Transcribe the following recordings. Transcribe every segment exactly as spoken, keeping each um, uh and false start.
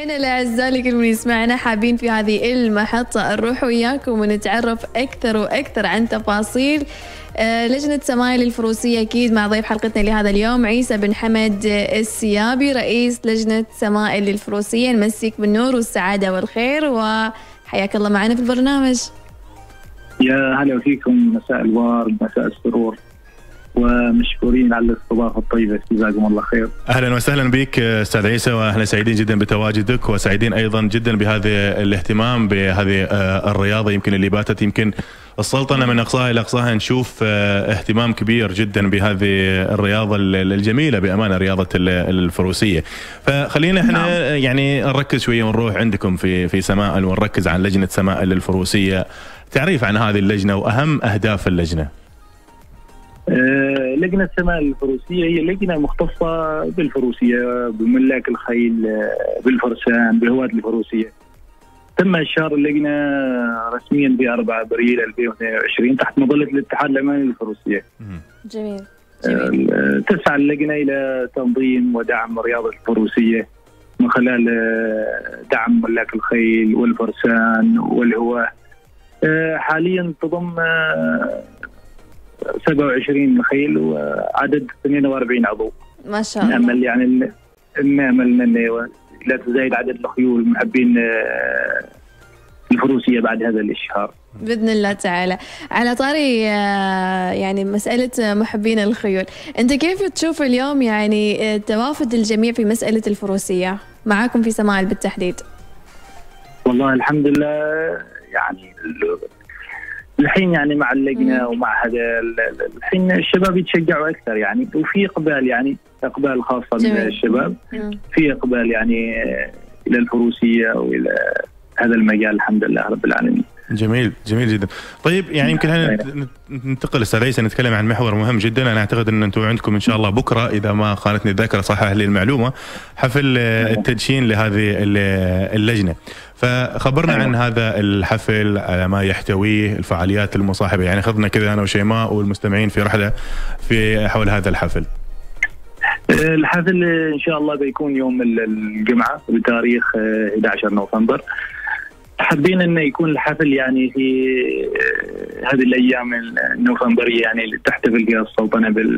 مستمعينا الاعزاء لكل من يسمعنا، حابين في هذه المحطة نروح وياكم ونتعرف أكثر وأكثر عن تفاصيل لجنة سمايل الفروسية، أكيد مع ضيف حلقتنا لهذا اليوم عيسى بن حمد السيابي رئيس لجنة سمايل الفروسية. نمسيك بالنور والسعادة والخير وحياك الله معنا في البرنامج. يا هلا فيكم، مساء الورد مساء السرور، ومشكورين على الاستضافه الطيبه، جزاكم الله خير. اهلا وسهلا بك استاذ عيسى، واحنا سعيدين جدا بتواجدك وسعيدين ايضا جدا بهذا الاهتمام بهذه الرياضه يمكن اللي باتت يمكن السلطنه من اقصاها الى اقصاها نشوف اهتمام كبير جدا بهذه الرياضه الجميله بامانه، رياضه الفروسيه. فخلينا احنا نعم. يعني نركز شويه ونروح عندكم في في سمائل ونركز عن لجنه سمائل الفروسيه، تعريف عن هذه اللجنه واهم اهداف اللجنه. آه، لجنة سمائل الفروسية هي لجنة مختصة بالفروسية، بملاك الخيل، آه، بالفرسان، بهواة الفروسية. تم إشهار اللجنة رسميا ب أربعة أبريل ألفين واثنين وعشرين تحت مظلة الاتحاد العماني للفروسية. جميل. جميل. آه، تسعى اللجنة إلى تنظيم ودعم رياضة الفروسية من خلال آه، دعم ملاك الخيل والفرسان والهواة. آه، حاليا تضم آه، سبعة وعشرين خيل وعدد اثنين وأربعين عضو. ما شاء الله. نأمل يعني نأمل أن لا تزايد عدد الخيول محبين الفروسية بعد هذا الإشهار بإذن الله تعالى. على طاري يعني مسألة محبين الخيول، أنت كيف تشوف اليوم يعني توافد الجميع في مسألة الفروسية معاكم في سمائل بالتحديد؟ والله الحمد لله، يعني الحين يعني مع اللجنة ومع هذا الحين الشباب يتشجعوا أكثر يعني، وفي إقبال يعني إقبال خاصة من الشباب، في إقبال يعني إلى الفروسية وإلى هذا المجال الحمد لله رب العالمين. جميل جميل جدا. طيب يعني يمكن احنا ننتقل استاذ عيسى نتكلم عن محور مهم جدا. انا اعتقد ان انتم عندكم ان شاء الله بكره اذا ما خانتني الذاكره صحح لي المعلومه حفل التدشين لهذه اللجنه، فخبرنا عن هذا الحفل على ما يحتويه، الفعاليات المصاحبه، يعني خذنا كذا انا وشيماء والمستمعين في رحله في حول هذا الحفل. الحفل ان شاء الله بيكون يوم الجمعه بتاريخ أحد عشر نوفمبر. حابين انه يكون الحفل يعني في هذه الايام النوفمبريه يعني اللي تحتفل فيها السلطنه بال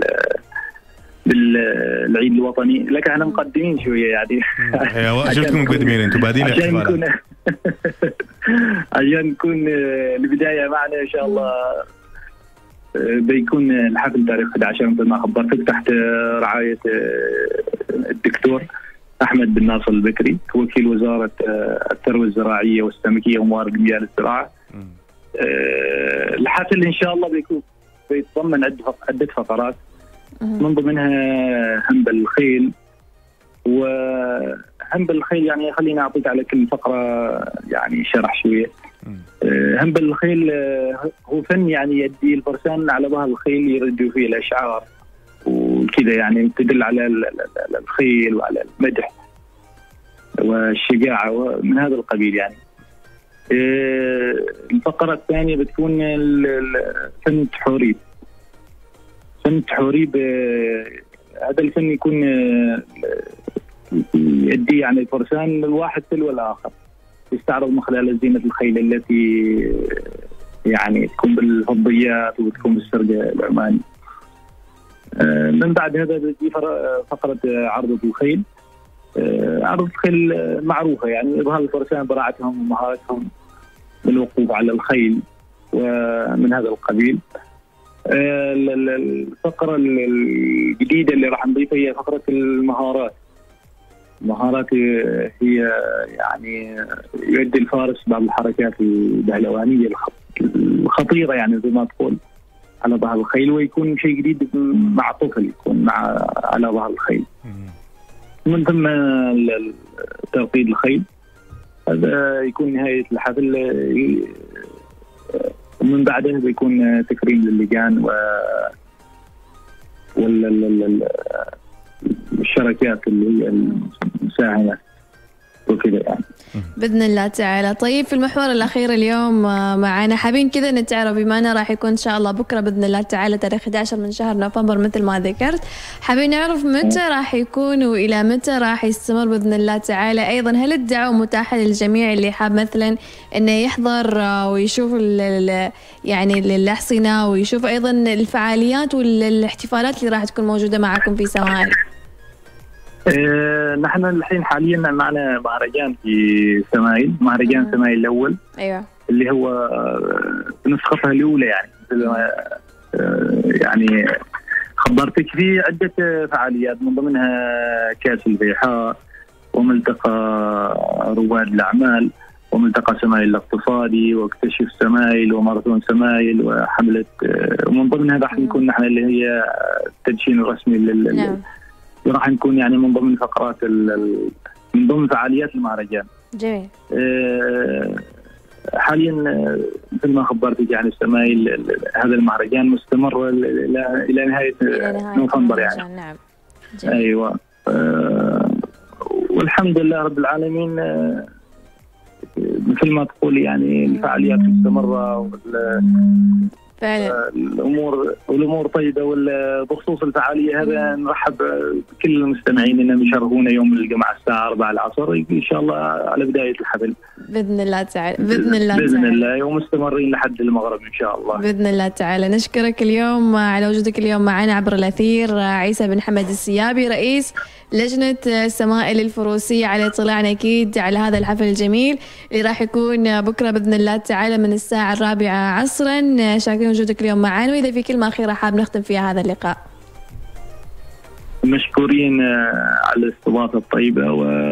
بالعيد الوطني، لكن احنا مقدمين شويه يعني. شفتكم مقدمين انتم بادين الاحتفال عشان نكون البدايه معنا ان شاء الله. بيكون الحفل تاريخ أحد عشر مثل ما خبرتك تحت رعايه الدكتور أحمد بن ناصر البكري وكيل وزارة الثروة الزراعية والسمكية وموارد مياه الزراعة. الحفل إن شاء الله بيكون بيتضمن عدة فقرات من ضمنها هنب الخيل. وهنب الخيل يعني خليني أعطيك على كل فقرة يعني شرح شوية. هنب الخيل هو فن يعني يدي الفرسان على ظهر الخيل يردوا فيه الأشعار وكذا، يعني تدل على الخيل وعلى المدح والشجاعة ومن هذا القبيل يعني. الفقرة الثانية بتكون فن التحوريب. فن التحوريب هذا الفن يكون يدي يعني الفرسان الواحد تلو الآخر، يستعرض من خلال زينة الخيل التي يعني تكون بالفضيات وتكون بالسرقة العماني. من بعد هذا بتجي فقرة عرضة الخيل. عرضة الخيل معروفة يعني إظهار الفرسان براعتهم ومهارتهم بالوقوف على الخيل ومن هذا القبيل. الفقرة الجديدة اللي راح نضيفها هي فقرة المهارات. المهارات هي يعني يؤدي الفارس بعض الحركات البهلوانية الخطيرة يعني زي ما تقول على ظهر الخيل، ويكون شيء جديد مع طفل يكون مع على ظهر الخيل. من ثم ترقيد الخيل، هذا يكون نهاية الحفل. ومن بعده بيكون تكريم للجان و والشركات اللي هي المساهمة وكذا يعني. باذن الله تعالى. طيب في المحور الاخير اليوم معنا حابين كذا نتعرف، بما انه راح يكون ان شاء الله بكره باذن الله تعالى تاريخ أحد عشر من شهر نوفمبر مثل ما ذكرت، حابين نعرف متى راح يكون والى متى راح يستمر باذن الله تعالى. ايضا هل الدعوه متاحه للجميع اللي حاب مثلا انه يحضر ويشوف يعني الاحصنه ويشوف ايضا الفعاليات والاحتفالات اللي راح تكون موجوده معكم في سمايل؟ آه، نحن الحين حاليا معنا مهرجان في سمايل، مهرجان مم. سمايل الاول ايوه اللي هو آه نسختها الاولى، يعني مثل ما آه يعني خبرتك فيه عده فعاليات من ضمنها كاس البيحاء وملتقى رواد الاعمال وملتقى سمايل الاقتصادي واكتشف سمايل وماراثون سمايل وحمله، ومن ضمنها راح نكون نحن اللي هي التدشين الرسمي لل نعم. راح نكون يعني من ضمن فقرات من ضمن فعاليات المهرجان. جميل. أه حاليا مثل ما خبرتك يعني سمايل هذا المهرجان مستمر الى الى نهايه نوفمبر يعني. نعم. جميل. ايوه أه والحمد لله رب العالمين. أه مثل ما تقول يعني الفعاليات مستمره فعلا الامور والامور طيبه. وبخصوص الفعاليه هذا نرحب بكل المستمعين انهم يشرفونا يوم الجمعه الساعه أربعة العصر ان شاء الله على بدايه الحفل باذن الله تعالى. باذن الله باذن تعالى. الله ومستمرين لحد المغرب ان شاء الله باذن الله تعالى. نشكرك اليوم على وجودك اليوم معنا عبر الاثير عيسى بن حمد السيابي رئيس لجنة سمائل الفروسية، على اطلاعنا أكيد على هذا الحفل الجميل اللي راح يكون بكرة بإذن الله تعالى من الساعة الرابعة عصرا. شاكرين وجودك اليوم معنا، وإذا في كلمة أخيرة حاب نختم فيها هذا اللقاء. مشكورين على الاستضافة الطيبة،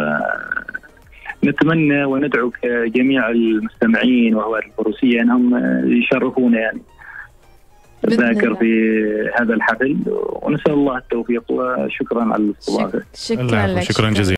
ونتمنى وندعو جميع المستمعين وهواة الفروسية أنهم يشرفونا يعني ذاكر في هذا الحفل، ونسأل الله التوفيق وشكرا على الاستضافة. شكرا لك. شكرا جزيلا.